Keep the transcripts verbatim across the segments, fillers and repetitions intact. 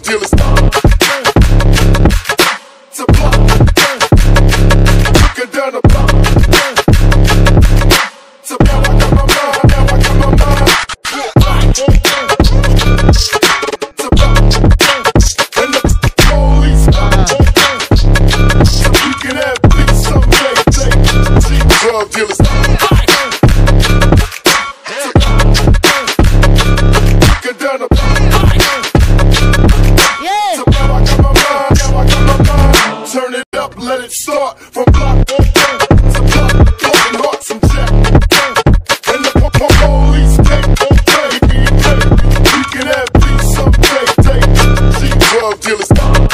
dealers. To block, looking down the block. So now I got my mind, now I got my mind. To block, and the police. So we can have peace someday. Drug dealers. Looking down the block. So now I got my mind, now I got my mind. Turn it up, let it start from block to block, broken hearts from jack. And the police take okay, we can have peace someday. Take drug dealers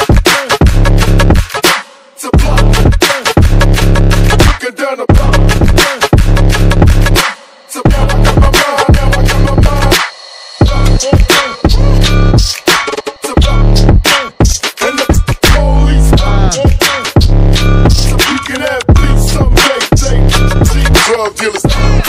to block, looking down the block. So now I got my mind, now I got my mind. To block, and the police. So we can have peace someday. Take drug dealers.